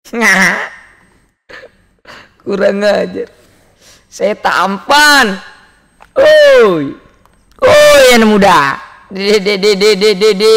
Kurang ajar. Saya tampan. Oi. Oi anak muda. Dede.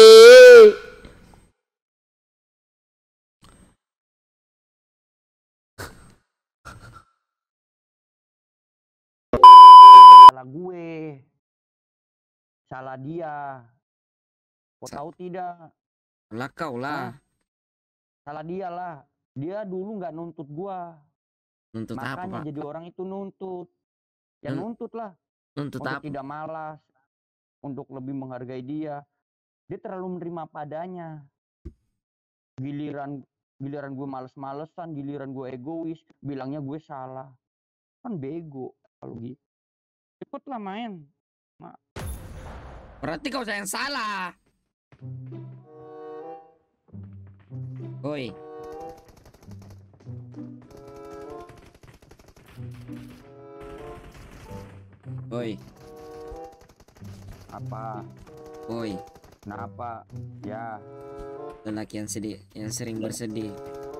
Salah gue. Salah dia. Kau tahu tidak? Lah kau lah. Salah dia lah. Dia dulu nggak nuntut gua. Nuntut apa, Makanya Pak? jadi orang itu nuntut. Ya nuntut lah. Nuntut untuk apa? tidak malas. Untuk lebih menghargai dia. Dia terlalu menerima padanya. Giliran gue males-malesan, giliran gue egois, bilangnya gue salah. Kan bego kalau gitu. Cepetlah main. Berarti kau yang salah. Oi. Oi. Apa? Oi. Kenapa? Ya. Lelaki yang sedih, yang sering bersedih.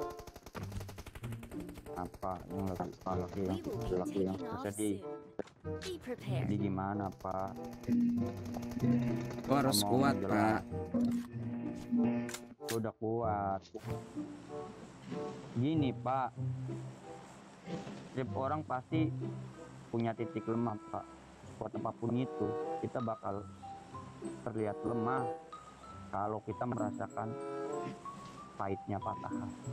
Apa yang laki yang bersedih? Jadi gimana, Pak? Kau harus kuat, Pak. Udah kuat. Gini, Pak. Setiap orang pasti punya titik lemah, Pak. Buat apapun itu, kita bakal terlihat lemah kalau kita merasakan pahitnya patah hati.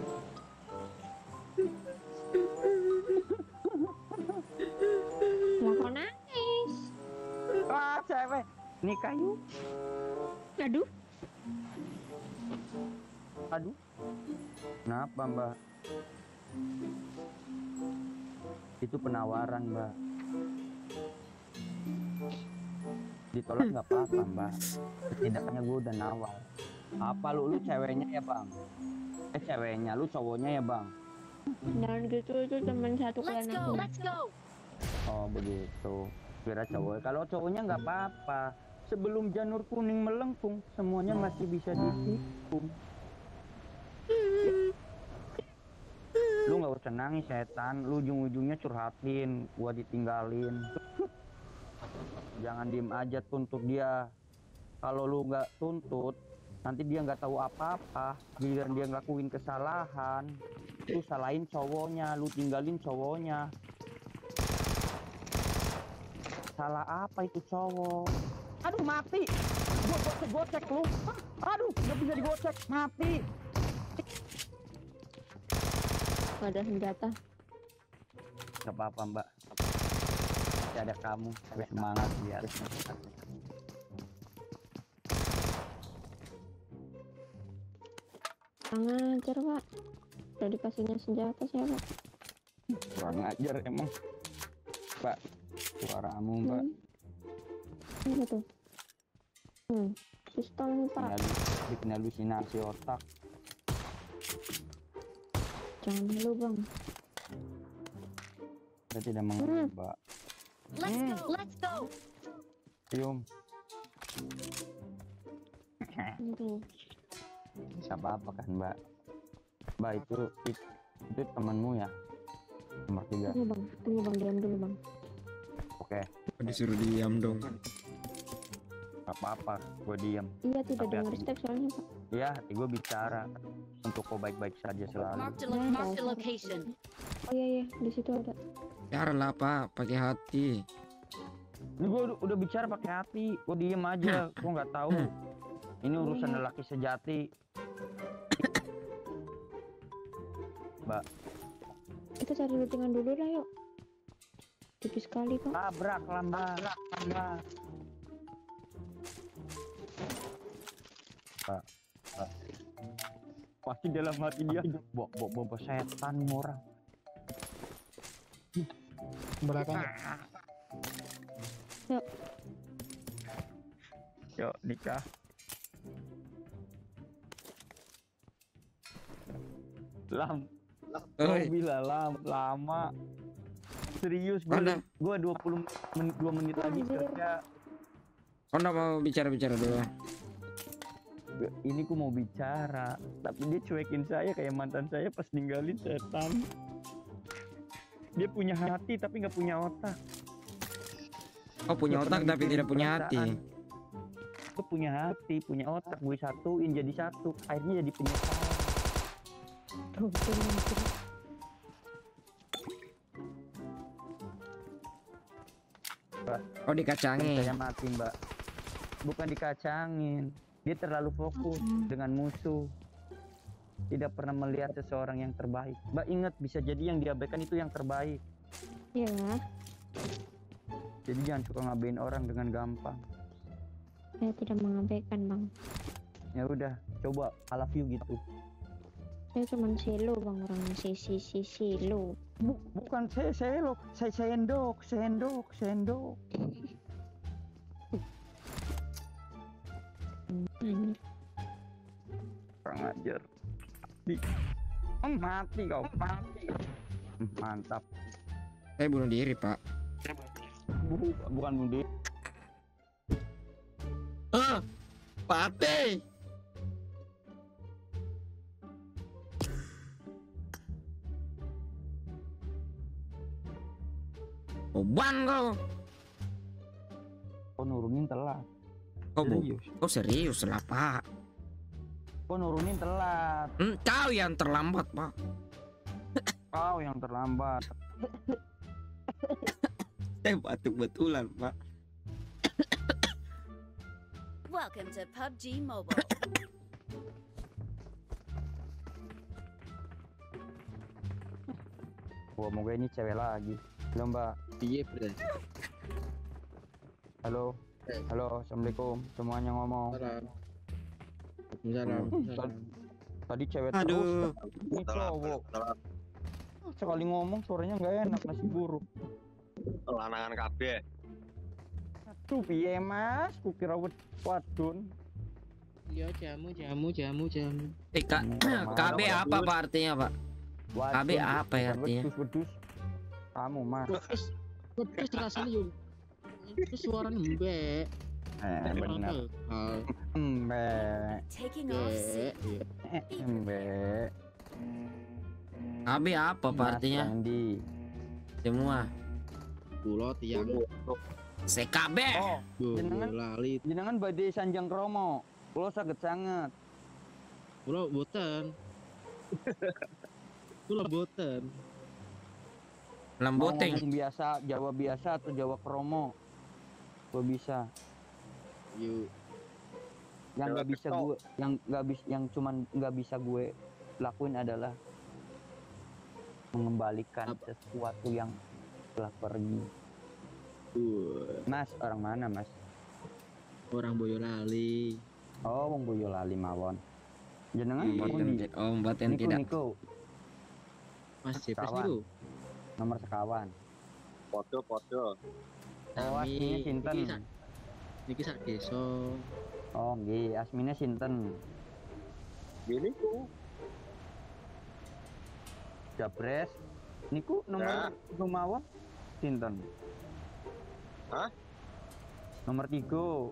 Mau nangis? Ah, cewek nikah yuk. Aduh. Aduh. Kenapa, Mbak? Itu penawaran, Mbak. Ditolak nggak apa-apa, Mbak. Setidaknya gue udah nawar. Apa lu ceweknya ya, Bang? Ceweknya, lu cowoknya ya, Bang? Jangan gitu, itu teman satu klan aku. Oh begitu. Kira cowok. Kalau cowoknya nggak apa-apa. Sebelum janur kuning melengkung, semuanya masih bisa ditikung. Lu nggak usah nangis, setan. Lu ujung-ujungnya curhatin, gua ditinggalin. Jangan diem aja, tuntut dia. Kalau lu nggak tuntut, nanti dia nggak tahu apa-apa. Giliran dia ngelakuin kesalahan, lu salahin cowoknya, lu tinggalin cowoknya. Salah apa itu cowok? Aduh, mati. Gua gocek lu. Aduh, nggak bisa digocek, mati. Gak ada senjata. Gak apa-apa, Mbak. Masih ada kamu. Harus semangat biar. Kurang ajar, Pak. Udah dikasihnya senjata siapa? Kurang ajar emang. Mbak, suaramu, Mbak. Apa tuh? Pistol nih, Pak. Bikin halusinasi otak. Jangan dulu, Bang. Saya tidak mengerti, Mbak. Let's go. Cium. Aduh. Apa kan, Mbak? Mbak, itu temanmu ya? Nomor 3. Tunggu, Bang. Diam dulu, Bang. Oke. Disuruh diam dong. Gak apa-apa, gue diam. Iya, tidak Tapi dengar hati- step soalnya, Pak. Iya, hati gue bicara. Untuk kau baik-baik saja selalu. Mark the location. Oh iya, di situ ada. Biarlah, Pak, pakai hati. Ini gue udah bicara pakai hati. Gue diem aja, gue nggak tahu. Ini urusan lelaki sejati. Mbak, Kita cari lootingan dulu lah, yuk. Tipis sekali, Pak. tabrak lah, Mbak. Mbak. Pasti dalam hati dia bawa setan nih orang. Belakang. Yuk. Yuk nikah. Oi. Bila lama. Serius Mana? gue 2 menit lagi kerja. Kau nggak mau bicara dulu? Ini ku mau bicara, tapi dia cuekin saya kayak mantan saya pas ninggalin setan. Dia punya hati tapi nggak punya otak. Oh punya Nggak otak pernah tapi mikirin tidak punya hati. perasaan. Gue punya hati, punya otak, gue satuin jadi satu, akhirnya jadi penyesalan. Tuh, betul, betul. Oh dikacangin. Saya mati mbak, bukan dikacangin. Dia terlalu fokus dengan musuh, tidak pernah melihat seseorang yang terbaik. Mbak ingat, bisa jadi yang diabaikan itu yang terbaik. Ya, Jadi jangan suka ngabain orang dengan gampang. saya tidak mengabaikan bang. Ya udah, coba I love you gitu. Saya cuma selo bang, orangnya selo. Bukan saya lo, saya sendok. Anjir. Kurang ajar. Mati kau, mati. Mantap. Saya bunuh diri pak. Bukan bunuh. Pak Ate. Oban kau. Kau nurunin telat. Kau serius lah pak. Kau nurunin telat. Kau yang terlambat pak. Kau yang terlambat. Saya batuk betulan pak. Welcome to PUBG Mobile. Wah, moga ini cewek lagi. Halo mbak. Iya bre. Halo. Halo, assalamualaikum. Semuanya ngomong. Salam. Tadi cewek Aduh. terus. Ini cowok. Sekali ngomong suaranya nggak enak, nasi buruk. Lanangan kabeh. Aduh, piye mas? Kukira wadon. Iya jamu. KB apa pak artinya pak? Wadon, KB apa ya bukan artinya? wedus. Kamu mas. Terus rasanya yuk. Terus suaranya mbek. Benar. Mbak. Taking off soon. Mbak. KB apa pak Mas artinya? Randy. Semua. Pulau tiang. CKB. Oh, jenengan Lali. jenengan badhe Sanjang Kromo. Kulo saged sanget. Pulau boten. Pulau boten. Mau Lamboteng. ngomong biasa, Jawa biasa atau Jawa Kromo? Gue bisa. Yuk. Yang Jawa nggak bisa Ketok. gue, yang cuman nggak bisa gue lakuin adalah mengembalikan sesuatu yang telah pergi. Mas, orang mana mas? Orang Boyolali. Oh, wong Boyolali mawon. Jenengan Iya. Mbaten Niku tidak. Niku Mas Jepes Kawan. niku. nomor sekawan. Podo. Oh, aslinya sinten? Niki sak desa. Oh, nggih, asmine sinten? Gini ku. Japres. Niku nomor rumawon sinten? Hah? Nomor 3.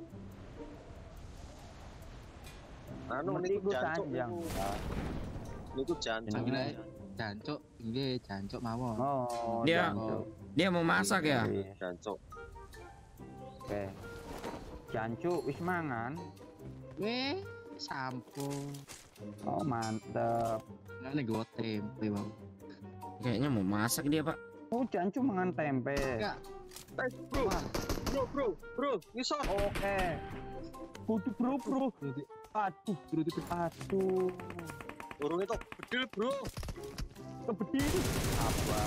Anu Nomor niku 3 jancuk Sanjang. niku. Niku jancuk. Jenenge? Jancuk, nggih, jancuk mawon. Oh, Dia- Jancuk. Dia mau masak ya? Iya, Jancuk. oke. Jancuk wis mangan. Weh, sampo. Oh, mantep. Ngene go tempe, Bang. Kayaknya mau masak dia pak. Oh, Jancuk mangan tempe. Enggak. Bro, ngisor. Oke. Kudu bro. Aduh, aduh. Urung itu bedil, Bro. Kebedil. Apa?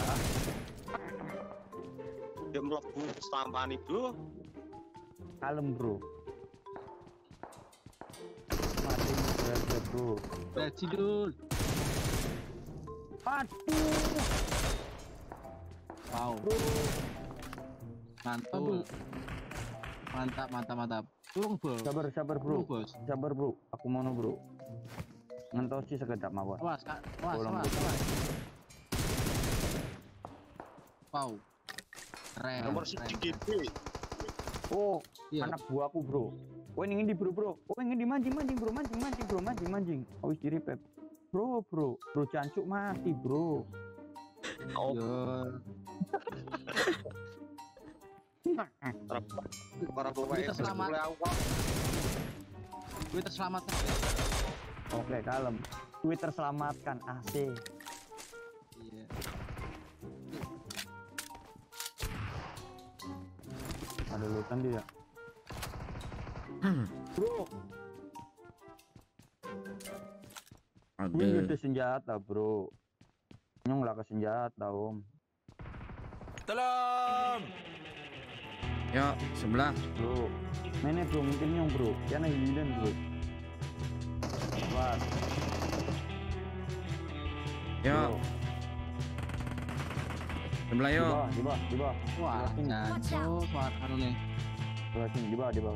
Dia mlebu stampani, Bro. Kalem, bro. Mati berada, bro. Cidul. Aduh. Wow. Bro. Mantul. Mantap. Turun, Bos. Sabar, Turun, bro. Bos. Sabar, bro. Aku mau bro. Ngentosi sekedap mawon. Awas, Kak. Awas. Tolong, Wow. Keren. Nomor keren. 1 GB. Oh, Iya. anak buahku, bro. Wah ini di bro. Oh ini di mancing bro, mancing. Awis di repep. Bro, cancuk mati bro. Oh, Yo, para Kita selamat. gue terselamatkan. Oke, kalem. Twitter selamatkan AC. Iya. Ada lutan dia. Bro, ini Ada. ada senjata bro. Nyong lah ke senjata om. Yuk, sebelah. Bro, mana bro mungkin nyong bro. Yana hilang bro. Wah, Yuk, sebelah yuk. di bawah. Wah, jancu suara anu nih. Di bawah.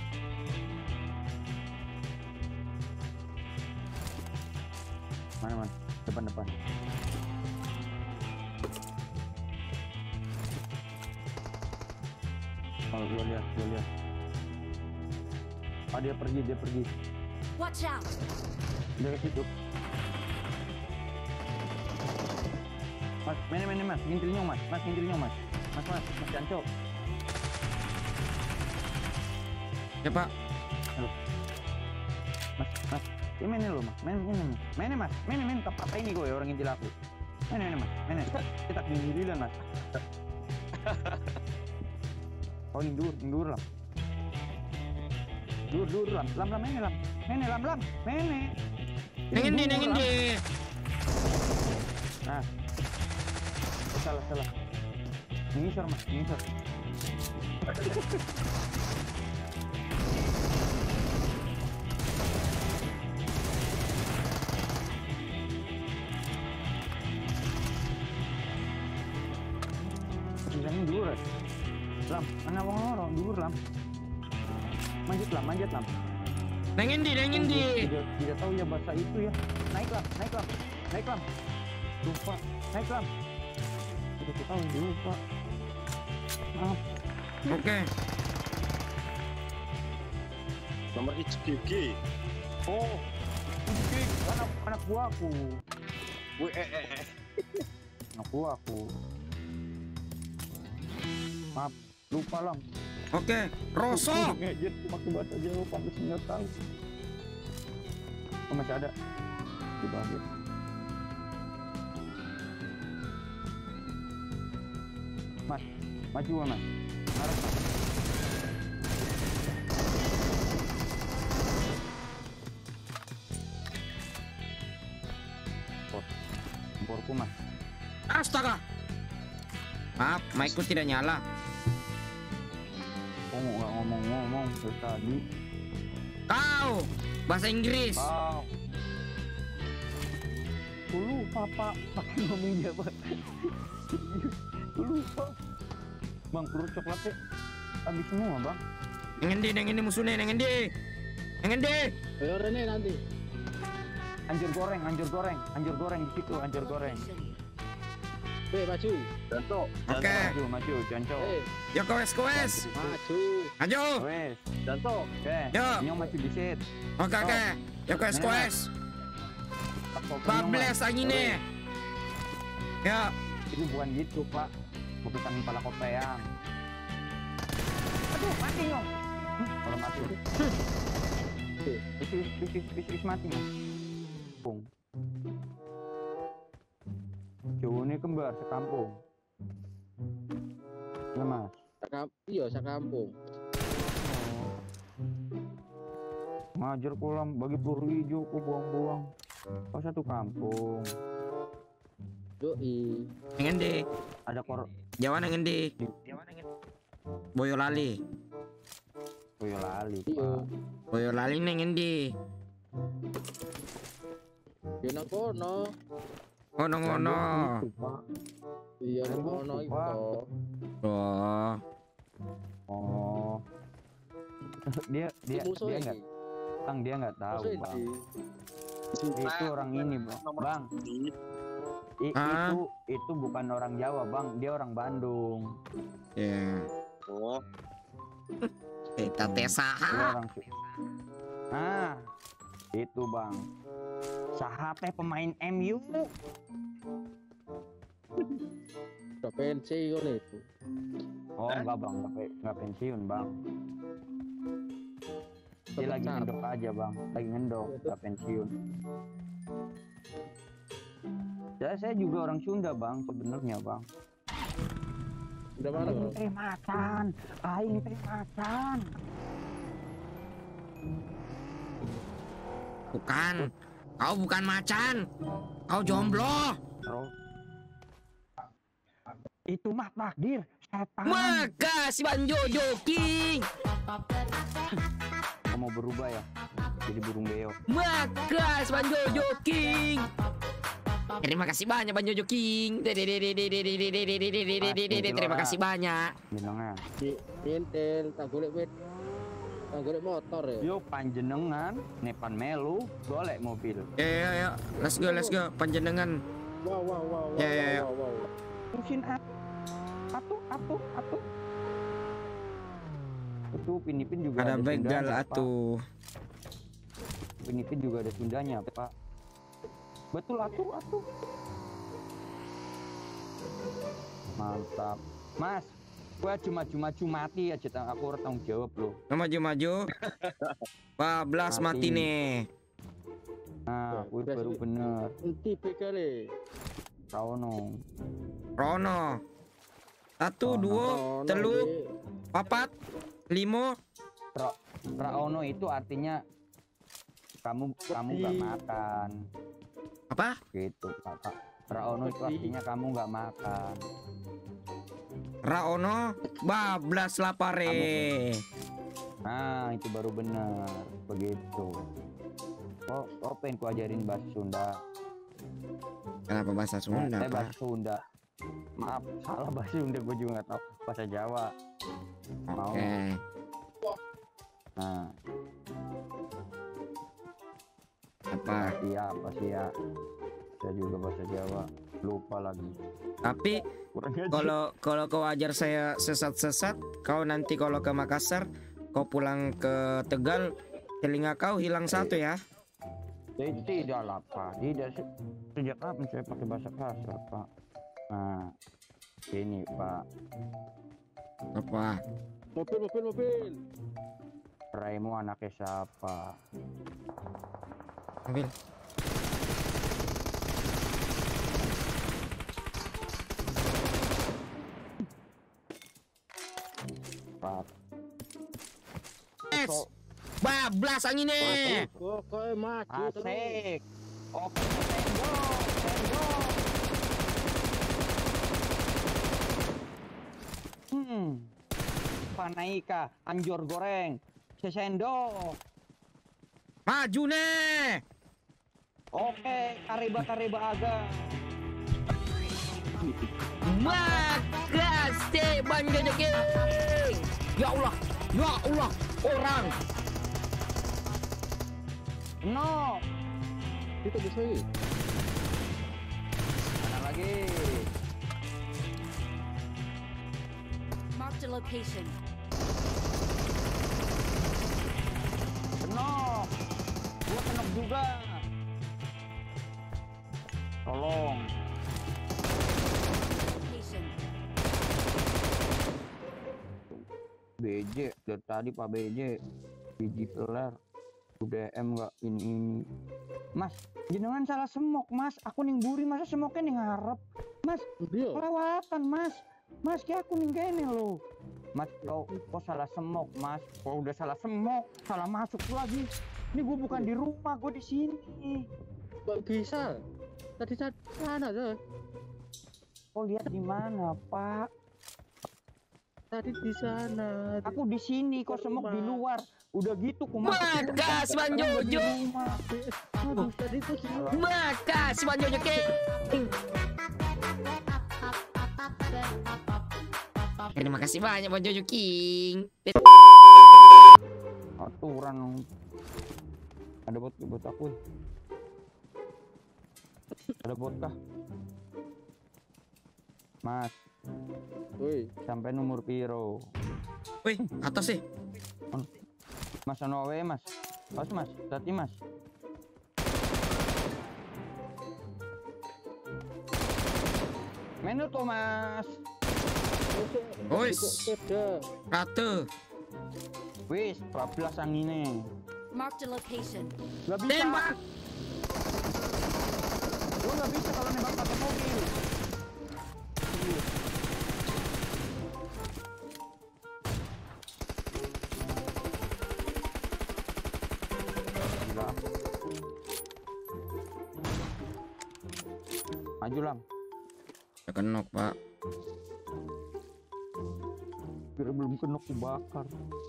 Mana? Depan. Oh, lu lihat. Ah, dia pergi. Watch out! Dia ke situ. Mas, mana mas, ngintilnya mas. Mas, Janco. Ya Pak. Mas, ini mana lo mas? Mana mas? Tempat apa ini gue orang ngintil aku? Mana mas? Kita giliran mas. Oh, indur lah. Dur lam. Nengin di. Nah. Salah. Ngisor mas. Bilangin dulu res. Lam, mana wong loro dulu lam. Manjat lam. Nengin di. Tidak tahu ya bahasa itu ya. Naik lam. Lupa. Naik lam. Tidak tahu lupa. Maaf. Oke. nomor HGG. Oh. Ini anak buahku. Anak buahku. Maaf, lupa lam. Oke, Roso. Ngejit pakai bahasa Jawa pantas nggak tahu. Oh, masih ada di bawah. Mas, maju mas. Harus mas. Komporku mas. Astaga. Maaf, mic-ku tidak nyala. Oh, nggak ngomong dari tadi. Kau bahasa Inggris. Wow. Aku lupa pak, pakai ngomong Jawa. Aku lupa. Bang, peluru coklatnya habis semua bang. Nengen di musuhnya, nengen di. Ayo Rene nanti. Anjur goreng di situ, anjur goreng. Maju. Janto. Oke. Maju, Janco. Yuk kewes. Maju. Ayo. Wes, Janto. oke. Yo. Nyong maju di sit. Oke. Yuk kewes. Bables anginnya. Ya. Itu bukan gitu pak, bukan kepala kopeang. Aduh, mati nyong. Kalau mati. Bis mati. Pung. Cowok ini kembar sekampung. Ya mas. Iya, sakampung. Ngajar kolam bagi peluru hijau kok buang-buang. Kau satu kampung. Yoi. Nengen di. Ada Jawa nengen di. Boyolali. Boyolali. Iya. Boyolali nengen di. Yo kono. Ngono. Iya, kono itu. Oh. Oh. dia Musuh nggak dia nggak tahu Musuh bang. ini. Itu orang ini bang. Itu bukan orang Jawa bang, dia orang Bandung. Ya. Oh. Kita tes Dia saha. orang nah itu bang saha teh pemain MU. Udah pensiun itu. Oh enggak bang, enggak pensiun bang. Dia lagi Tetap. ngendok aja bang, lagi ngendok, enggak pensiun. Saya juga orang Sunda bang sebenarnya bang. Udah mana bro? Aing teh macan. Bukan. Kau bukan macan. Kau jomblo. Terus itu mah takdir setan. Maka si Banjojo King. Kamu mau berubah ya jadi burung beo. Maka si Banjojo King. Terima kasih banyak Banjojo King. Terima kasih banyak. Jenengan. Intel, tak golek wit. Tak golek motor ya. Yuk panjenengan nepan melu golek mobil. Ya. Let's go. Panjenengan. Wow. Ya. Wow. Mesin atuh. Itu Pinipin juga Ada begal Sundanya, Pak. atuh. Pinipin juga ada Sundanya Pak. Betul atuh. Mantap. Mas, gua cuma mati aja aku harus tanggung jawab loh. Maju. 14 mati nih. Nah, gue Udah baru sih. bener. Enti bekale. Rawono. Rono. 1, 2, 3, 4, 5. Rawono itu artinya kamu nggak makan. Apa? Gitu, Kakak. Rawono itu artinya kamu nggak makan. Raono bablas lapare. Nah, itu baru benar. Begitu. Oh, pengen ku ajarin bahasa Sunda. Kenapa bahasa Sunda, Saya Pak? bahasa Sunda. Maaf, salah bahasa Sunda, gue juga nggak tahu bahasa Jawa. Mau. Oke. Nah, Apa? apa sih ya? Saya juga bahasa Jawa. Lupa lagi. Tapi Kurang aja. kalau kau ajar saya sesat-sesat, kau nanti kalau ke Makassar, kau pulang ke Tegal, telinga kau hilang satu ya. Tidak lah Pak. Sejak kapan saya pakai bahasa kasar Pak? Nah, ini Pak. Apa? Mobil. Raimu anaknya siapa? Ambil. Pak. Yes. Bablas anginnya. Kok maju terus. Asik. Oke, sendok. Panaika, anjor goreng, sendok. Maju nih. Oke, kariba aga. Makasih Banjojo King. Ya Allah, orang. No, Itu bisa ya. mana lagi? Marked a location. No, gua kenok juga. Tolong. Location. BJ dari tadi Pak BJ biji peler UDM nggak ini Mas jenengan salah semok Mas aku ning buri masa semoknya ning ngarep Mas Iya. kelewatan Mas kayak aku ning kene lo Mas kok salah semok Mas kok udah salah semok salah masuk lagi ini gue bukan di rumah gue di sini Kok bisa? Tadi sana tuh. kok lihat di mana Pak Tadi di sana. aku di sini kok semok di luar udah gitu ku masuk Makas Banjojo. Aduh, tadi tuh Makas Banjojo King. Terima kasih banyak Banjojo King. aturan ada buat aku ada bot kah Mas Woi, sampai nomor piro Wih, atas sih. Mas Anowe mas. Mas, hati mas. Menu tuh mas. Wis. Ratu. Wis, 12 angine. Marked a location. Gak bisa. Tembak. Gua gak bisa kalau nembak pakai mobil. Gila. Maju Lam. Ya kenok, Pak. Kira belum kena kubakar.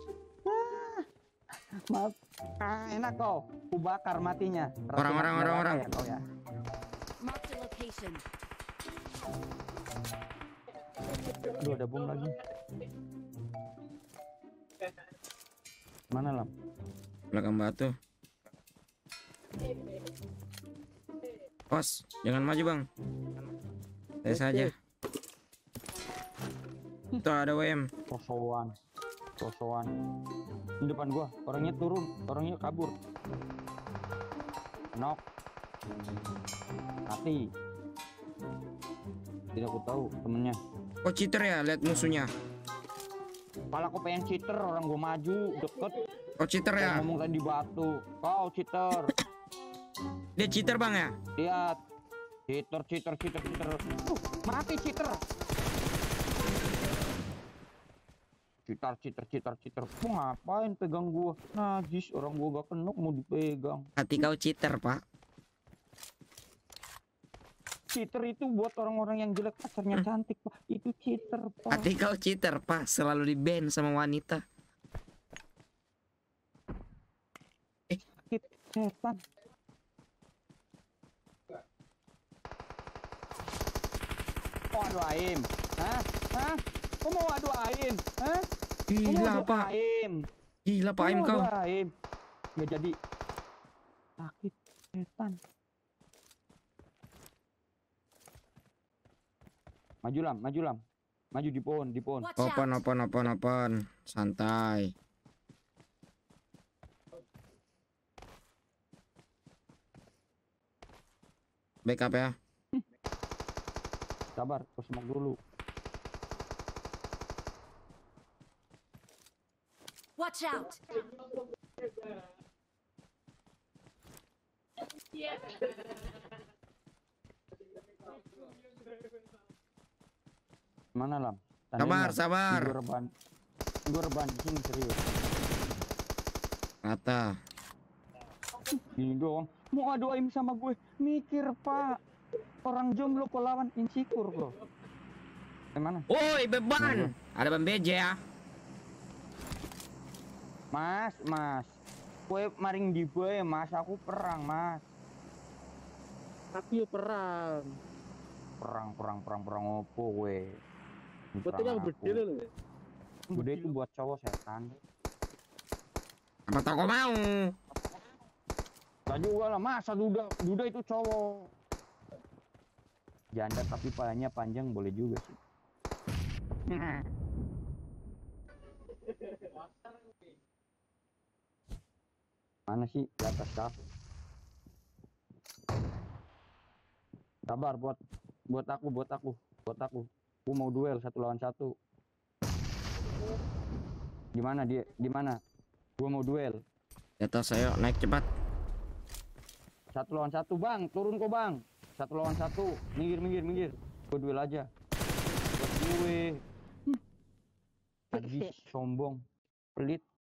Maaf. Enak kau. Kubakar matinya. Orang. Ya, kau ya. Marked a location. Aduh, ada bom lagi. Mana Lam? Belakang batu. Pos, jangan maju bang. Saya saja. Tuh ada WM. Kosoan. Di depan gua, orangnya turun, orangnya kabur. Knock. Mati. Tidak aku tahu temennya. Oh cheater ya, lihat musuhnya. Malah aku pengen cheater, orang gua maju deket. Oh cheater ya. Ngomong tadi di batu. Kau cheater. Dia cheater bang ya. Lihat. Cheater. Mati cheater. Cheater. Ngapain pegang gua? Najis, orang gua gak kenok mau dipegang. Hati kau cheater pak. Cheater itu buat orang-orang yang jelek, pacarnya cantik pak. Itu cheater pak. Hati kau cheater pak, selalu di ban sama wanita. Sakit setan. Oh adu aim. Hah? Kau mau adu aim? Hah? Gila pak. Gila pak aim kau. Nggak jadi. Sakit setan. Maju Lam. Maju di pohon. Watch out. Open. Santai. Backup ya. Sabar, aku smoke dulu. Watch out. Mana Lam? Sabar. Gue reban di sini serius. Rata. Gini dong. Mau adu aim sama gue, mikir pak. Orang jomblo kok lawan insecure kok. Mana? Woi beban. Ada ban BJ ya. Mas. Kue maring di gue mas, aku perang mas. Tapi yo perang. Perang opo gue. Betul yang berdiri loh. Bude itu buat cowok setan. Apa tau kau mau? Gak juga lah masa duda itu cowok. Janda tapi palanya panjang boleh juga sih. Mana sih di atas kah? Sabar buat aku. Aku mau duel 1 lawan 1. Gimana dia? Gimana? Gua mau duel. Di atas ayo naik cepat. 1 lawan 1 bang, turun kok bang. 1 lawan 1, minggir. Gua duel aja. Buat gue. Tadi sombong, pelit.